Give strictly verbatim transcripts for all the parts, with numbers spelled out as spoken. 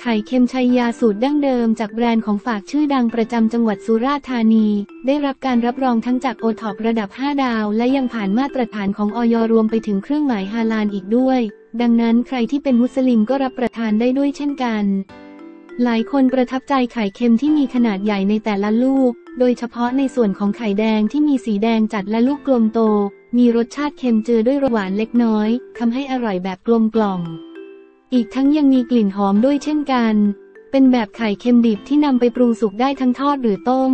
ข่เค็มชัยยาสูตรดั้งเดิมจากแบรนด์ของฝากชื่อดังประจำจังหวัดสุราษฎร์ธานีได้รับการรับรองทั้งจากโอท็อประดับห้าดาวและยังผ่านมาตรฐานของอย.รวมไปถึงเครื่องหมายฮาลาลอีกด้วยดังนั้นใครที่เป็นมุสลิมก็รับประทานได้ด้วยเช่นกันหลายคนประทับใจไข่เค็มที่มีขนาดใหญ่ในแต่ละลูกโดยเฉพาะในส่วนของไข่แดงที่มีสีแดงจัดและลูกกลมโตมีรสชาติเค็มเจือด้วยรสหวานเล็กน้อยทำให้อร่อยแบบกลมกล่อมอีกทั้งยังมีกลิ่นหอมด้วยเช่นกันเป็นแบบไข่เค็มดิบที่นำไปปรุงสุกได้ทั้งทอดหรือต้ม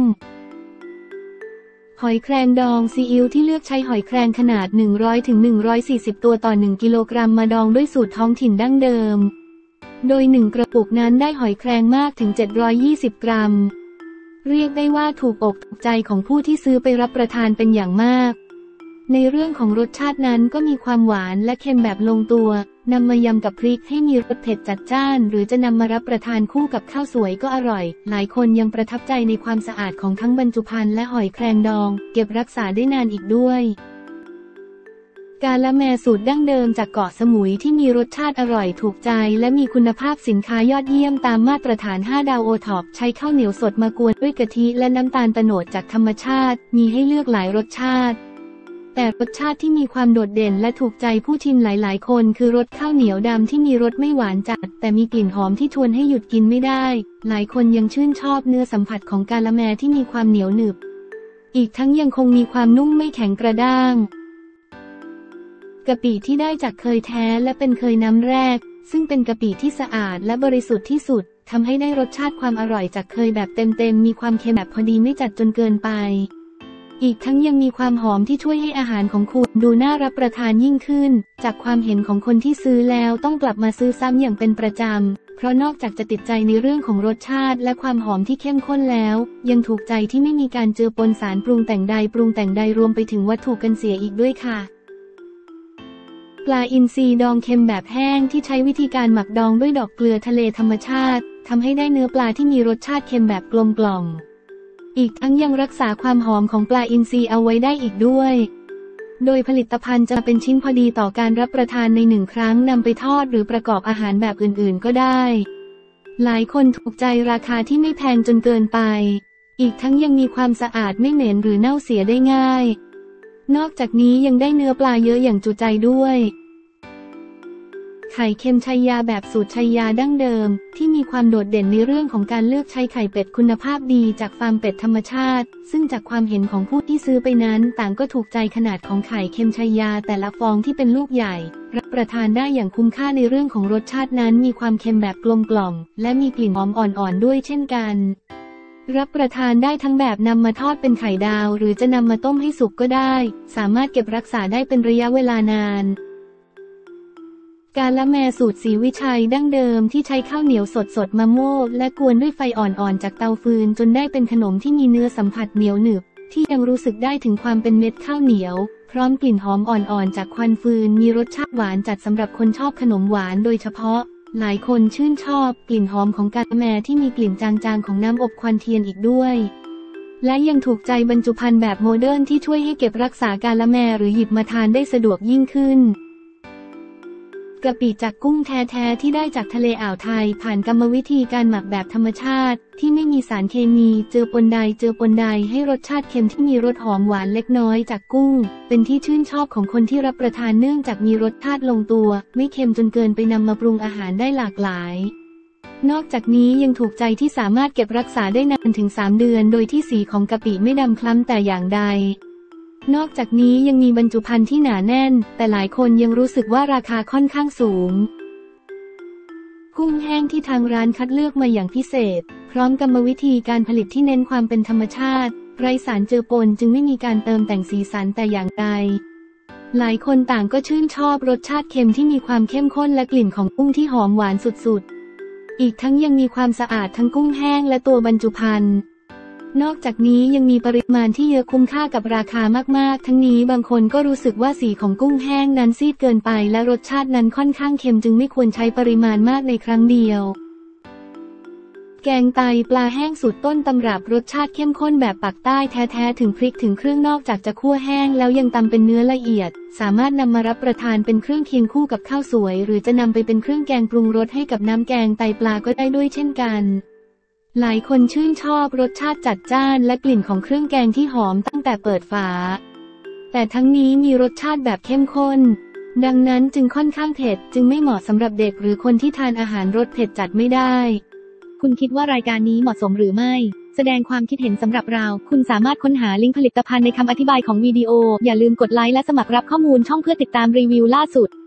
หอยแครงดองซีอิ๊วที่เลือกใช้หอยแครงขนาด หนึ่งร้อยถึงหนึ่งร้อยสี่สิบ ตัวต่อ หนึ่ง กิโลกรัมมาดองด้วยสูตรท้องถิ่นดั้งเดิมโดยหนึ่งกระปุกนั้นได้หอยแครงมากถึงเจ็ดร้อยยี่สิบกรัมเรียกได้ว่าถูกอกถูกใจของผู้ที่ซื้อไปรับประทานเป็นอย่างมากในเรื่องของรสชาตินั้นก็มีความหวานและเค็มแบบลงตัวนำมายำกับพริกให้มีรสเผ็ดจัดจ้านหรือจะนำมารับประทานคู่กับข้าวสวยก็อร่อยหลายคนยังประทับใจในความสะอาดของทั้งบรรจุภัณฑ์และหอยแครงดองเก็บรักษาได้นานอีกด้วยกาละแมสูตรดั้งเดิมจากเกาะสมุยที่มีรสชาติอร่อยถูกใจและมีคุณภาพสินค้ายอดเยี่ยมตามมาตรฐานห้าดาวโอท็อปใช้ข้าวเหนียวสดมากวนด้วยกะทิและน้ำตาลโตนดจากธรรมชาติมีให้เลือกหลายรสชาติแต่รสชาติที่มีความโดดเด่นและถูกใจผู้ชิมหลายๆคนคือรสข้าวเหนียวดำที่มีรสไม่หวานจัดแต่มีกลิ่นหอมที่ชวนให้หยุดกินไม่ได้หลายคนยังชื่นชอบเนื้อสัมผัสของกาละแมที่มีความเหนียวหนึบอีกทั้งยังคงมีความนุ่มไม่แข็งกระด้างกะปิที่ได้จากเคยแท้และเป็นเคยน้ำแรกซึ่งเป็นกะปิที่สะอาดและบริสุทธิ์ที่สุดทำให้ได้รสชาติความอร่อยจากเคยแบบเต็มๆมีความเค็มแบบพอดีไม่จัดจนเกินไปอีกทั้งยังมีความหอมที่ช่วยให้อาหารของคุณดูน่ารับประทานยิ่งขึ้นจากความเห็นของคนที่ซื้อแล้วต้องกลับมาซื้อซ้ำอย่างเป็นประจำเพราะนอกจากจะติดใจในเรื่องของรสชาติและความหอมที่เข้มข้นแล้วยังถูกใจที่ไม่มีการเจือปนสารปรุงแต่งใดปรุงแต่งใดรวมไปถึงวัตถุกันเสียอีกด้วยค่ะปลาอินทรีดองเค็มแบบแห้งที่ใช้วิธีการหมักดองด้วยดอกเกลือทะเลธรรมชาติทำให้ได้เนื้อปลาที่มีรสชาติเค็มแบบกลมกล่อมอีกทั้งยังรักษาความหอมของปลาอินทรีเอาไว้ได้อีกด้วยโดยผลิตภัณฑ์จะเป็นชิ้นพอดีต่อการรับประทานในหนึ่งครั้งนำไปทอดหรือประกอบอาหารแบบอื่นๆก็ได้หลายคนถูกใจราคาที่ไม่แพงจนเกินไปอีกทั้งยังมีความสะอาดไม่เหม็นหรือเน่าเสียได้ง่ายนอกจากนี้ยังได้เนื้อปลาเยอะอย่างจุใจด้วยไข่เค็มชัยยาแบบสูตรชัยยาดั้งเดิมที่มีความโดดเด่นในเรื่องของการเลือกใช้ไข่เป็ดคุณภาพดีจากฟาร์มเป็ดธรรมชาติซึ่งจากความเห็นของผู้ที่ซื้อไปนั้นต่างก็ถูกใจขนาดของไข่เค็มชัยยาแต่ละฟองที่เป็นลูกใหญ่รับประทานได้อย่างคุ้มค่าในเรื่องของรสชาตินั้นมีความเค็มแบบกลมกล่อมและมีกลิ่นหอมอ่อนๆด้วยเช่นกันรับประทานได้ทั้งแบบนำมาทอดเป็นไข่ดาวหรือจะนำมาต้มให้สุกก็ได้สามารถเก็บรักษาได้เป็นระยะเวลานานกาละแมสูตรศรีวิชัยดั้งเดิมที่ใช้ข้าวเหนียวสดๆมาโม่และกวนด้วยไฟอ่อนๆจากเตาฟืนจนได้เป็นขนมที่มีเนื้อสัมผัสเหนียวหนึบที่ยังรู้สึกได้ถึงความเป็นเม็ดข้าวเหนียวพร้อมกลิ่นหอมอ่อนๆจากควันฟืนมีรสชาติหวานจัดสำหรับคนชอบขนมหวานโดยเฉพาะหลายคนชื่นชอบกลิ่นหอมของกาละแมที่มีกลิ่นจางๆของน้ำอบควันเทียนอีกด้วยและยังถูกใจบรรจุภัณฑ์แบบโมเดิร์นที่ช่วยให้เก็บรักษากาละแมหรือหยิบมาทานได้สะดวกยิ่งขึ้นกะปิจากกุ้งแท้ๆที่ได้จากทะเลอ่าวไทยผ่านกรรมวิธีการหมักแบบธรรมชาติที่ไม่มีสารเคมีเจือปนใดเจือปนใดให้รสชาติเค็มที่มีรสหอมหวานเล็กน้อยจากกุ้งเป็นที่ชื่นชอบของคนที่รับประทานเนื่องจากมีรสชาติลงตัวไม่เค็มจนเกินไปนำมาปรุงอาหารได้หลากหลายนอกจากนี้ยังถูกใจที่สามารถเก็บรักษาได้นานถึงสามเดือนโดยที่สีของกะปิไม่ดำคล้ำแต่อย่างใดนอกจากนี้ยังมีบรรจุภัณฑ์ที่หนาแน่นแต่หลายคนยังรู้สึกว่าราคาค่อนข้างสูงกุ้งแห้งที่ทางร้านคัดเลือกมาอย่างพิเศษพร้อมกรรมวิธีการผลิตที่เน้นความเป็นธรรมชาติไร้สารเจือปนจึงไม่มีการเติมแต่งสีสันแต่อย่างใดหลายคนต่างก็ชื่นชอบรสชาติเค็มที่มีความเข้มข้นและกลิ่นของกุ้งที่หอมหวานสุดๆอีกทั้งยังมีความสะอาดทั้งกุ้งแห้งและตัวบรรจุภัณฑ์นอกจากนี้ยังมีปริมาณที่เยอะคุ้มค่ากับราคามากๆทั้งนี้บางคนก็รู้สึกว่าสีของกุ้งแห้งนั้นซีดเกินไปและรสชาตินั้นค่อนข้างเค็มจึงไม่ควรใช้ปริมาณมากในครั้งเดียวแกงไตปลาแห้งสูตรต้นตำรับรสชาติเข้มข้นแบบปักใต้แท้ๆถึงพริกถึงเครื่องนอกจากจะคั่วแห้งแล้วยังตำเป็นเนื้อละเอียดสามารถนำมารับประทานเป็นเครื่องเคียงคู่กับข้าวสวยหรือจะนำไปเป็นเครื่องแกงปรุงรสให้กับน้ำแกงไตปลาก็ได้ด้วยเช่นกันหลายคนชื่นชอบรสชาติจัดจ้านและกลิ่นของเครื่องแกงที่หอมตั้งแต่เปิดฝาแต่ทั้งนี้มีรสชาติแบบเข้มข้นดังนั้นจึงค่อนข้างเผ็ดจึงไม่เหมาะสำหรับเด็กหรือคนที่ทานอาหารรสเผ็ดจัดไม่ได้คุณคิดว่ารายการนี้เหมาะสมหรือไม่แสดงความคิดเห็นสำหรับเราคุณสามารถค้นหาลิงก์ผลิตภัณฑ์ในคำอธิบายของวิดีโออย่าลืมกดไลค์และสมัครรับข้อมูลช่องเพื่อติดตามรีวิวล่าสุด